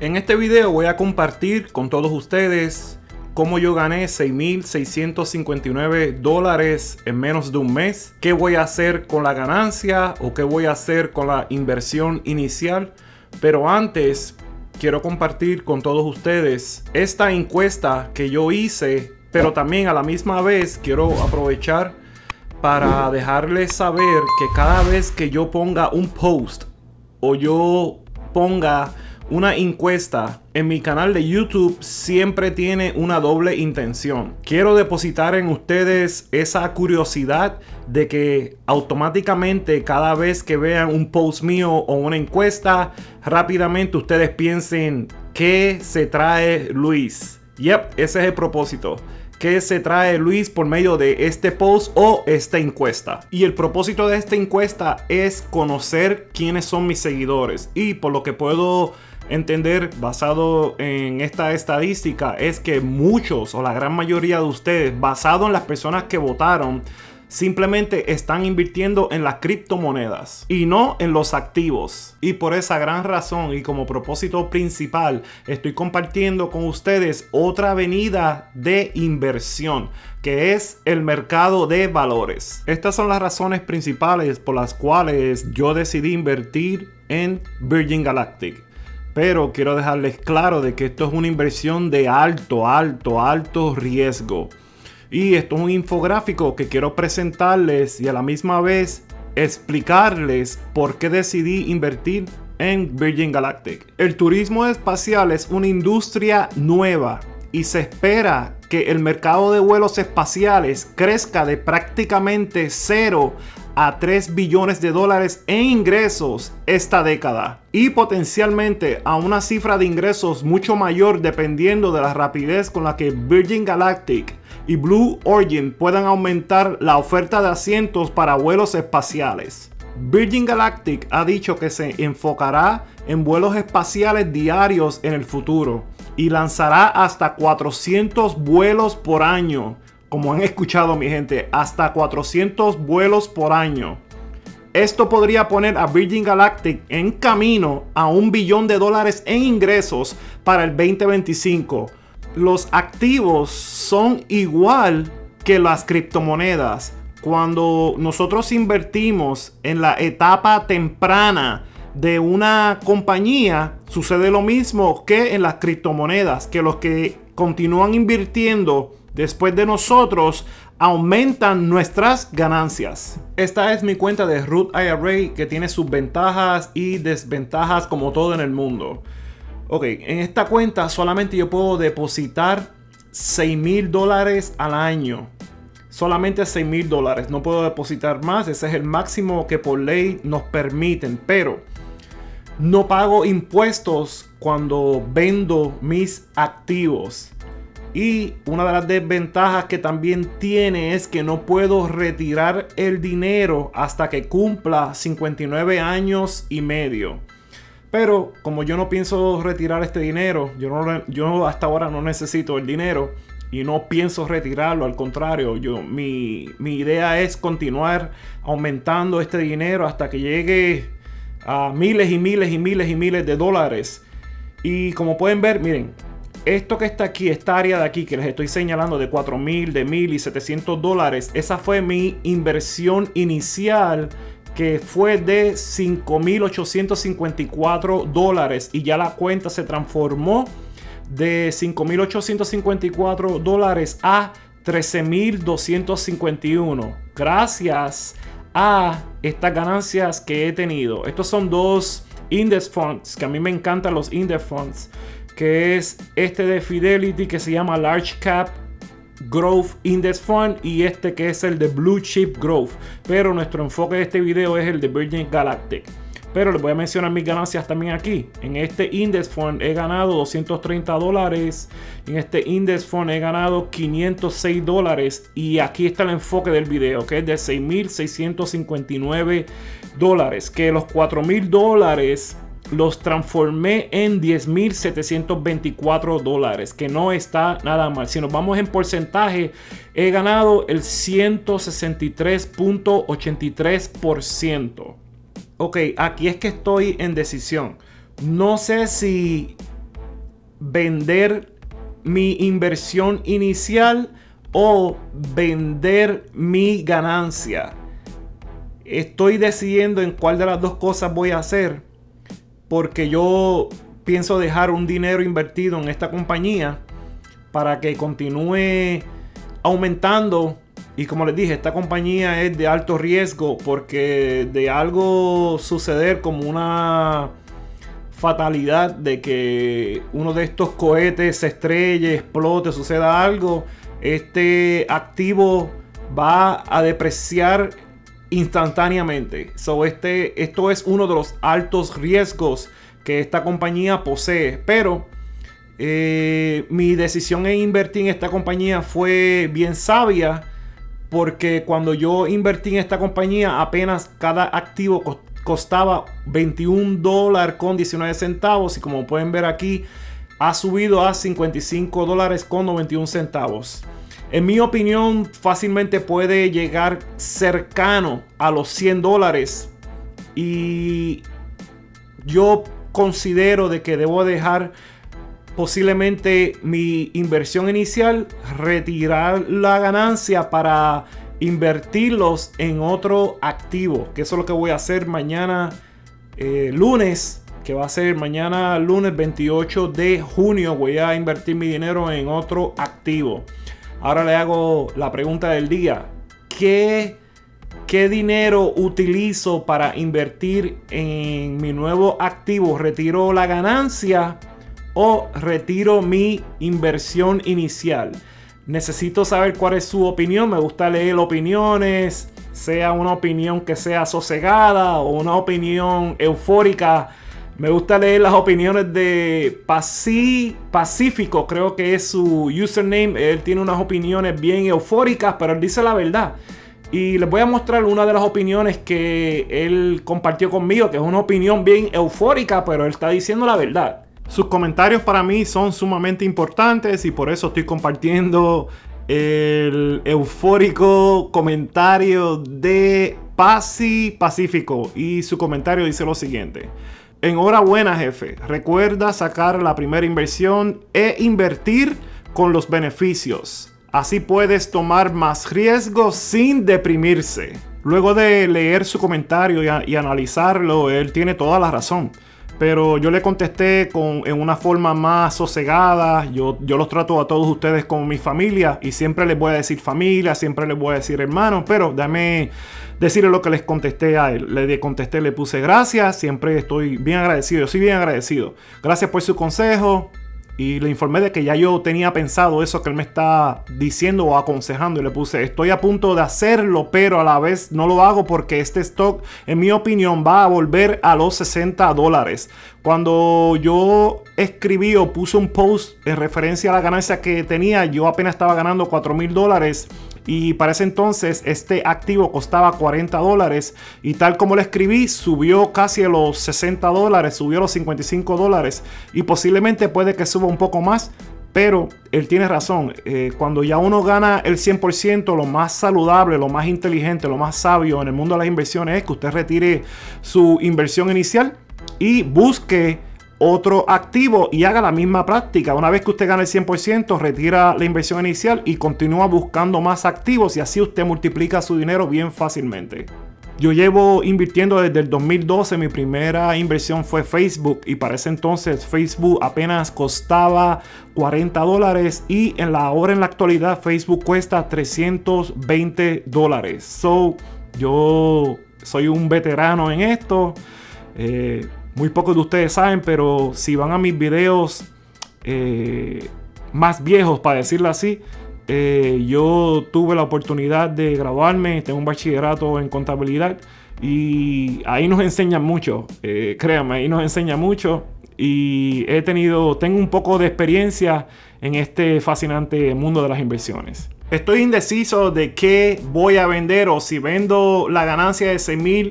En este video voy a compartir con todos ustedes cómo yo gané $6,659 en menos de un mes, qué voy a hacer con la ganancia o qué voy a hacer con la inversión inicial. Pero antes quiero compartir con todos ustedes esta encuesta que yo hice, pero también a la misma vez quiero aprovechar para dejarles saber que cada vez que yo ponga un post o yo ponga una encuesta en mi canal de YouTube, siempre tiene una doble intención. Quiero depositar en ustedes esa curiosidad de que automáticamente cada vez que vean un post mío o una encuesta, rápidamente ustedes piensen ¿qué se trae Luis? Yep, ese es el propósito. ¿Qué se trae Luis por medio de este post o esta encuesta? Y el propósito de esta encuesta es conocer quiénes son mis seguidores. Y por lo que puedo entender, basado en esta estadística, es que muchos o la gran mayoría de ustedes, basado en las personas que votaron, simplemente están invirtiendo en las criptomonedas y no en los activos. Y por esa gran razón y como propósito principal, estoy compartiendo con ustedes otra avenida de inversión, que es el mercado de valores. Estas son las razones principales por las cuales yo decidí invertir en Virgin Galactic. Pero quiero dejarles claro de que esto es una inversión de alto riesgo. Y esto es un infográfico que quiero presentarles y a la misma vez explicarles por qué decidí invertir en Virgin Galactic. El turismo espacial es una industria nueva y se espera que el mercado de vuelos espaciales crezca de prácticamente 0 a 3 billones de dólares en ingresos esta década y potencialmente a una cifra de ingresos mucho mayor dependiendo de la rapidez con la que Virgin Galactic y Blue Origin puedan aumentar la oferta de asientos para vuelos espaciales. Virgin Galactic ha dicho que se enfocará en vuelos espaciales diarios en el futuro y lanzará hasta 400 vuelos por año. Como han escuchado, mi gente, hasta 400 vuelos por año. Esto podría poner a Virgin Galactic en camino a $1 billón en ingresos para el 2025. Los activos son igual que las criptomonedas. Cuando nosotros invertimos en la etapa temprana de una compañía, sucede lo mismo que en las criptomonedas, que los que continúan invirtiendo después de nosotros aumentan nuestras ganancias. Esta es mi cuenta de Roth IRA, que tiene sus ventajas y desventajas como todo en el mundo. Ok, en esta cuenta solamente yo puedo depositar $6,000 al año. Solamente $6,000. No puedo depositar más. Ese es el máximo que por ley nos permiten. Pero no pago impuestos cuando vendo mis activos. Y una de las desventajas que también tiene es que no puedo retirar el dinero hasta que cumpla 59 años y medio. Pero como yo no pienso retirar este dinero, yo hasta ahora no necesito el dinero y no pienso retirarlo. Al contrario, mi idea es continuar aumentando este dinero hasta que llegue a miles y miles de dólares. Y como pueden ver, miren, esto que está aquí, esta área de aquí que les estoy señalando de $4,000, de $1,000 y $700, esa fue mi inversión inicial, que fue de $5,854 y ya la cuenta se transformó de $5,854 a $13,251 gracias a estas ganancias que he tenido. Estos son dos index funds que a mí me encantan, los index funds, que es este de Fidelity que se llama Large Cap Growth Index Fund y este que es el de Blue Chip Growth. Pero nuestro enfoque de este video es el de Virgin Galactic. Pero les voy a mencionar mis ganancias también aquí. En este Index Fund he ganado $230. En este Index Fund he ganado $506. Y aquí está el enfoque del video, que es de $6,659. Que los $4,000 los transformé en $10,724, que no está nada mal. Si nos vamos en porcentaje, he ganado el 163.83%. Ok, aquí es que estoy en decisión. No sé si vender mi inversión inicial o vender mi ganancia. Estoy decidiendo en cuál de las dos cosas voy a hacer, porque yo pienso dejar un dinero invertido en esta compañía para que continúe aumentando. Y como les dije, esta compañía es de alto riesgo, porque de algo suceder como una fatalidad de que uno de estos cohetes se estrelle, explote, suceda algo, este activo va a depreciar instantáneamente. Esto es uno de los altos riesgos que esta compañía posee. Pero mi decisión en invertir en esta compañía fue bien sabia, porque cuando yo invertí en esta compañía apenas cada activo costaba $21.19, y como pueden ver aquí ha subido a $55.91. En mi opinión, fácilmente puede llegar cercano a los $100, y yo considero de que debo dejar posiblemente mi inversión inicial, retirar la ganancia para invertirlos en otro activo, que eso es lo que voy a hacer mañana lunes, que va a ser mañana lunes 28 de junio. Voy a invertir mi dinero en otro activo. Ahora le hago la pregunta del día: ¿Qué dinero utilizo para invertir en mi nuevo activo? ¿Retiro la ganancia o retiro mi inversión inicial? Necesito saber cuál es su opinión. Me gusta leer opiniones, sea una opinión que sea sosegada o una opinión eufórica. Me gusta leer las opiniones de Pacífico, creo que es su username. Él tiene unas opiniones bien eufóricas, pero él dice la verdad. Y les voy a mostrar una de las opiniones que él compartió conmigo, que es una opinión bien eufórica, pero él está diciendo la verdad. Sus comentarios para mí son sumamente importantes, y por eso estoy compartiendo el eufórico comentario de Pacífico. Y su comentario dice lo siguiente: enhorabuena, jefe. Recuerda sacar la primera inversión e invertir con los beneficios. Así puedes tomar más riesgos sin deprimirse. Luego de leer su comentario y analizarlo, él tiene toda la razón. Pero yo le contesté en una forma más sosegada. Yo los trato a todos ustedes como mi familia, y siempre les voy a decir familia, siempre les voy a decir hermanos. Pero déjame decirle lo que les contesté a él. Le contesté, le puse gracias, siempre estoy bien agradecido. Yo soy bien agradecido. Gracias por su consejo. Y le informé de que ya yo tenía pensado eso que él me está diciendo o aconsejando. Y le puse: estoy a punto de hacerlo, pero a la vez no lo hago porque este stock, en mi opinión, va a volver a los $60. Cuando yo escribí o puse un post en referencia a la ganancia que tenía, yo apenas estaba ganando $4,000. Y para ese entonces este activo costaba $40, y tal como lo escribí, subió casi a los $60, subió a los $55, y posiblemente puede que suba un poco más. Pero él tiene razón. Cuando ya uno gana el 100%, lo más saludable, lo más inteligente, lo más sabio en el mundo de las inversiones es que usted retire su inversión inicial y busque otro activo y haga la misma práctica. Una vez que usted gana el 100%, retira la inversión inicial y continúa buscando más activos, y así usted multiplica su dinero bien fácilmente. Yo llevo invirtiendo desde el 2012. Mi primera inversión fue Facebook, y para ese entonces Facebook apenas costaba $40, y en la actualidad Facebook cuesta $320. Yo soy un veterano en esto. Muy pocos de ustedes saben, pero si van a mis videos más viejos, para decirlo así, yo tuve la oportunidad de graduarme. Tengo un bachillerato en contabilidad, y ahí nos enseñan mucho. Créanme, ahí nos enseñan mucho. Y tengo un poco de experiencia en este fascinante mundo de las inversiones. Estoy indeciso de qué voy a vender, o si vendo la ganancia de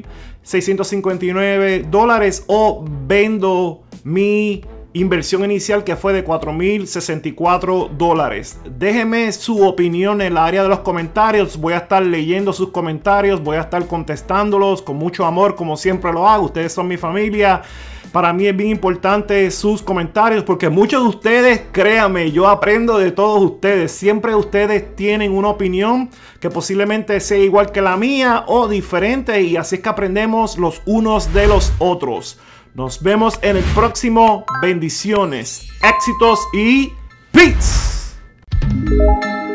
$6,659 o vendo mi inversión inicial, que fue de $4,064. Déjeme su opinión en el área de los comentarios. Voy a estar leyendo sus comentarios, voy a estar contestándolos con mucho amor, como siempre lo hago. Ustedes son mi familia. Para mí es bien importante sus comentarios porque muchos de ustedes, créanme, yo aprendo de todos ustedes. Siempre ustedes tienen una opinión que posiblemente sea igual que la mía o diferente, y así es que aprendemos los unos de los otros. Nos vemos en el próximo. Bendiciones, éxitos y peace.